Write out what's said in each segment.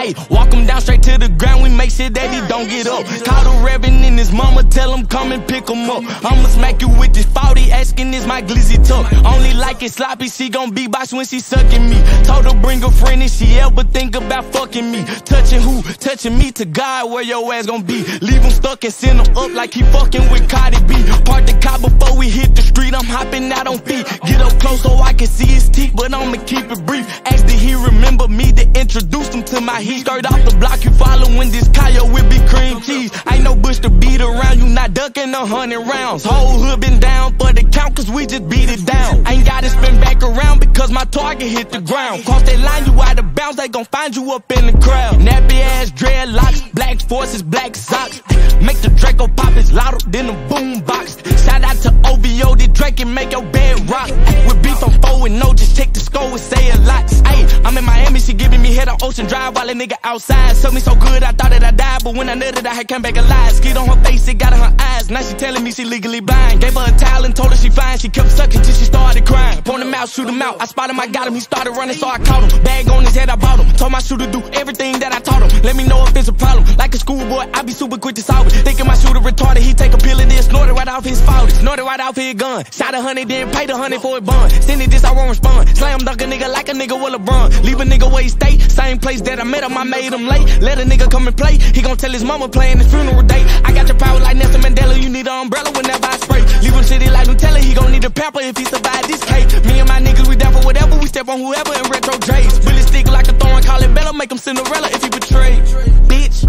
Ayy, walk him down straight to the ground, we make sure that he don't get up. Call the reverend and his mama, tell him come and pick him up. I'ma smack you with this 40, askin is my Glizzy tuck. Only like it sloppy, she gon' beatbox when she suckin' me. Told her bring a friend if she ever think about fucking me. Touchin' who? Touchin' me to God, where your ass gon' be. Leave him stuck and send him up like he fucking with Cardi B. Park the car before we hit the street, I'm hopping out on feet. Get up close so I can see his teeth, but I'ma keep it brief. Ask did he remember me to introduce him to my heat. Straight off the block, you following this Kyle with big cream cheese. Ain't no bush to beat around, you not ducking 100 rounds. Whole hood been down for the count, cause we just beat it down. Ain't gotta spin back around because my target hit the ground. Cross that line, you out of bounds, they gon' find you up in the crowd. Nappy ass dreadlocks, black forces, black socks. Make the Draco pop, it's louder than a boombox. Shout out to OVO, the Drake and make your bed rock. With beef I'm 4-0, just check the score and say a lot. Ayy, I'm in Miami, she giving me head on Ocean Drive while a nigga outside. Told me so good, I thought that I died, but when I nutted, I had come back alive. Skid on her face, it got in her eyes. Now she telling me she legally blind. Gave her a towel and told her she fine. She kept sucking till she started crying. Point him out, shoot him out. I spotted him, I got him. He started running, so I caught him. Bag on his head, I bought him. Told my shooter do everything that I taught him. Let me know if it's a problem. Like a schoolboy, I be super quick to solve it. Thinking my shooter retarded, he take a pill and then snort it right off his fault. Snort it right off his gun. Shot 100, then paid 100 for a bun. Send it this, I won't respond. Slam dunk a nigga like a nigga with LeBron. Leave a nigga where he stay. Same place that I met him, I made him late. Let a nigga come and play. He gon' tell his mama playing his funeral date. I got your power like Nelson Mandela. You need an umbrella whenever I spray. Leave him shitty like Nutella. He gon' need a pamper if he survive this case. Me and my niggas, we down for whatever. We step on whoever in retro J's. Bullet stick like a thorn, call it Bella. Make him Cinderella if he betray. Bitch.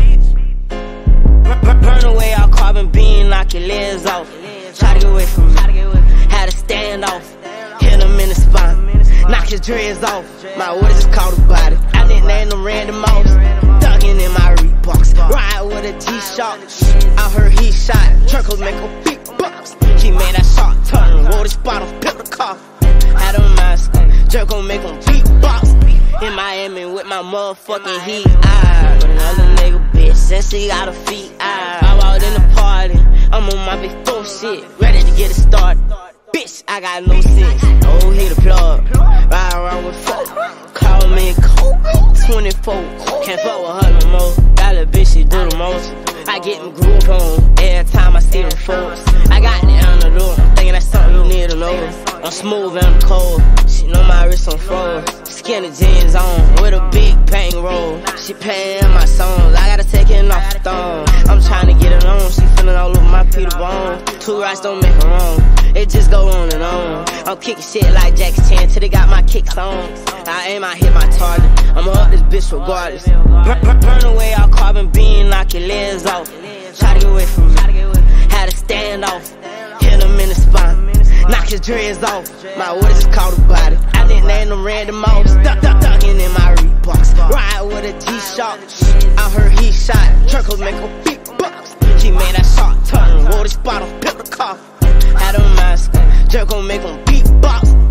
Burn away all carbon beam, knock your legs off. Try to get away from me. Had to stand off. Hit him in the spine. Knock his dreads off. My words is called a body. I didn't name them random mouse. Thuggin' in my reebox. Ride with a G-Shock. I heard he shot. Truckles make a beatbox. He made that shot turn. Roll the spot off, pick the car. Had a mask. Jerk gon' make him beatbox. In Miami with my motherfucking heat. With another nigga bitch. Since she got her feet. I walked in the party. I'm on my big four shit. Ready to get it started. Bitch, I got no sense. Oh, he the plug. Ride around with folk. Call me cold. 24. Can't fuck with her no more. That little bitch, she do the most. I get them groove on every time I see them folks. I got the antidote. I'm thinking that's something you need to know. I'm smooth and I'm cold. She know my wrist on froze. Skinny jeans on with a big bang roll. She paying my songs. I gotta take it off the thong. I'm trying to get it on. She feeling all over my Peter Bone. 2 rights don't make her wrong. It just go on and on. I'm kicking shit like Jackie Chan till they got my kicks on. I aim, I hit my target. I'ma up this bitch regardless. Burn away all carbon beam, knock your legs off. Try to get away from me. Had to stand off. Hit him in the spine. Knock his dreads off. My words is called a body. I didn't name them random mouse. Thuggin' in my reebox. Ride with a G-Shock. I heard he shot. Truckles make a beatbox. He made that shot turn. Roll the spot off, pick the car. Had a mask. Jerk gon' make him beatbox.